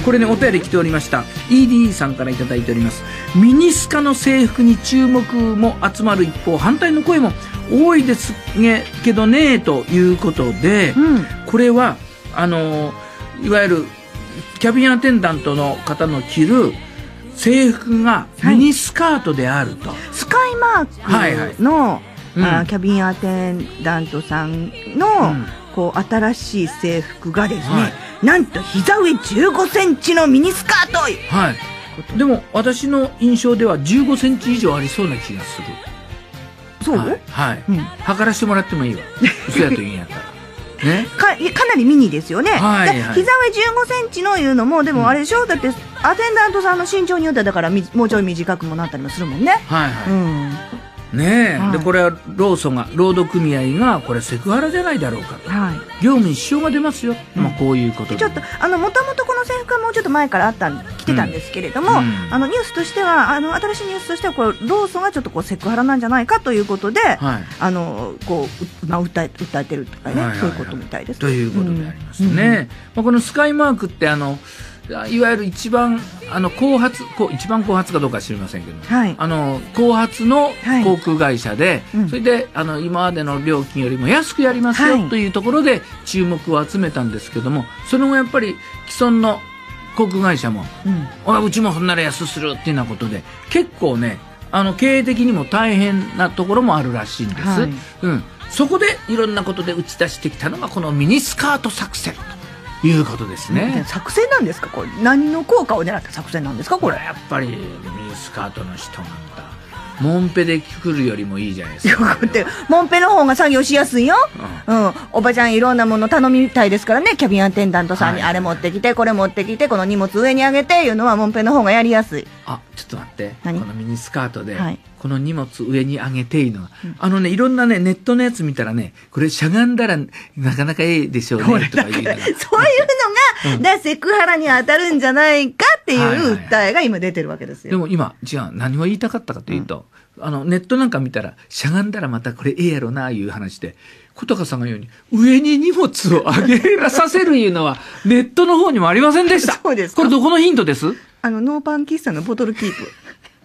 これね、お便り来ておりました。ED さんからいただいております。ミニスカの制服に注目も集まる一方、反対の声も多いですねけどね、ということで、これは、いわゆる、キャビンアテンダントの方の着る制服がミニスカートであると。 スカイマークの、キャビンアテンダントさんの、こう新しい制服がですね、なんと膝上15センチのミニスカート。 でも私の印象では15センチ以上ありそうな気がする。 そう？ 測らせてもらってもいいわ。嘘やと言うんやったら。ね、 かなりミニですよね。膝上15センチのいうのも、でもあれでしょ、だってアテンダントさんの身長によってはだからもうちょい短くもなったりもするもんね。ねえ、でこれは労働組合がこれセクハラじゃないだろうかと、業務に支障が出ますよ、こういうことでちょっともともとこの制服はもうちょっと前から来てたんですけれども、ニュースとしては新しいニュースとしてはこれローソンがちょっとこうセクハラなんじゃないかということで、こう訴えてるとかね、そういうことみたいです。 ということでありますね。このスカイマークっていわゆる一番後発かどうか知りませんけど、後発の航空会社で、それで今までの料金よりも安くやりますよというところで注目を集めたんですけども、その後やっぱり既存の航空会社も、うちもそんなら安くするっていうようなことで結構ね経営的にも大変なところもあるらしいんです。そこでいろんなことで打ち出してきたのがこのミニスカート作戦ということですね。 作戦なんですかこれ？何の効果を狙った作戦なんですかこれ？ やっぱりミニスカートの人がモンペで来るよりもいいじゃないですか。 モンペの方が作業しやすいよ。おばちゃんいろんなもの頼みたいですからね、キャビンアテンダントさんにあれ持ってきてこれ持ってきてこの荷物上に上げていうのはモンペの方がやりやすい。 ちょっと待って、このミニスカートで、この荷物上に上げていうのは、いろんなねネットのやつ見たらね、これしゃがんだらなかなかいいでしょうねとかいうそういうのが、セクハラに当たるんじゃないかっていう訴えが今出てるわけですよ。 でも今違う、何を言いたかったかというと、ネットなんか見たらしゃがんだらまたこれええやろないう話で、小高さんが言うように上に荷物を上げさせるいうのはネットの方にもありませんでした。 そうです。 これどこのヒントです？ ノーパン喫茶のボトルキープ。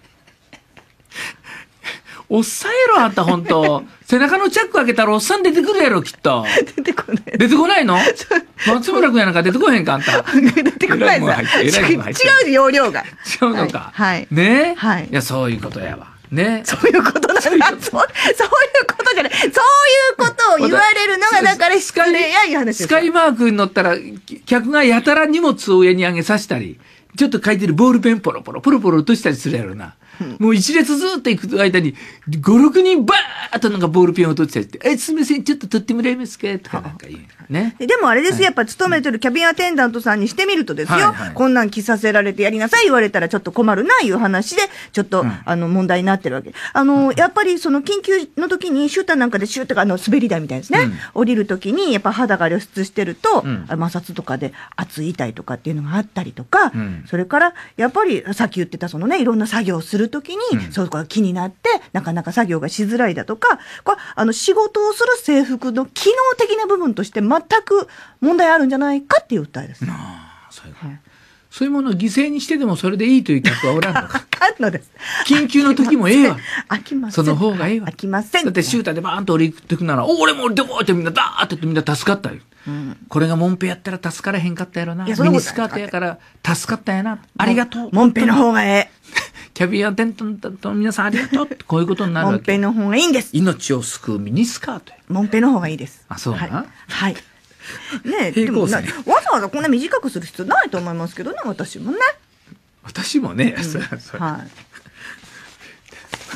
抑えろあんた本当。背中のチャック開けたらおっさん出てくるやろきっと。 出てこない。 出てこないの？松村君やなんか出てこへんかあんた。 出てこないさ。違う容量が。 違うのか。ね。いやそういうことやわ。ね。 そういうことなんだ。そういうことじゃない。そういうことを言われるのがだから失礼やいう話です。 スカイマークに乗ったら客がやたら荷物を上に上げさせたり、ちょっと書いてるボールペンポロポロ落としたりするやろな。もう一列ずっと行く間に5、6人バーッとなんかボールペンを取っちゃってすみませんちょっと取ってもらえますかとかなんか言うね。 でもあれですよ、やっぱ勤めてるキャビンアテンダントさんにしてみるとですよ、こんなん着させられてやりなさい言われたらちょっと困るないう話でちょっと、問題になってるわけ。やっぱりその緊急の時にシューターなんかでシューターが滑り台みたいですね、降りる時にやっぱ肌が露出してると、摩擦とかで熱い痛いとかっていうのがあったりとか、それからやっぱりさっき言ってたそのねいろんな作業をする時に、そういうことが気になってなかなか作業がしづらいだとか、これ仕事をする制服の機能的な部分として全く問題あるんじゃないかっていう訴えです。 そういうものを犠牲にしてでもそれでいいという客はおらんのか。 あるのです。 緊急の時もええわ。 飽きません。 その方がええわ。 飽きません。 だってシューターでバーンと降りてくなら、俺も降りてこいってみんなダーってみんな助かったよ。これがモンペやったら助からへんかったやろな。ミニスカートやから助かったやな。ありがとう。 モンペの方がええ。 キャビンアテンダントの皆さんありがとうってこういうことになるわけ。 モンペの方がいいんです。 命を救うミニスカートや。 モンペの方がいいです。 そうな。 はい。ねえ、でもわざわざこんな短くする必要ないと思いますけどね、私もね。 私もね。 はい。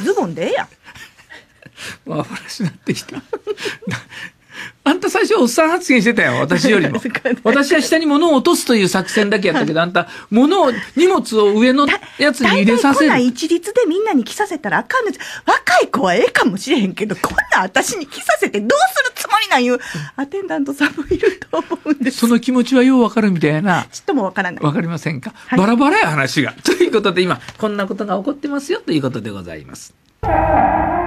ズボンでええやん。 アホらしなってきた。あんた最初おっさん発言してたよ、私よりも。私は下に物を落とすという作戦だけやったけど、あんた荷物を上のやつに入れさせる。 こんな一律でみんなに着させたらあかんのです。若い子はええかもしれへんけど、こんな私に着させてどうするつもりなんいうアテンダントさんもいると思うんです。 その気持ちはようわかるみたいな。 ちっともわからない。 わかりませんか。バラバラや話が。ということで今、こんなことが起こってますよということでございます。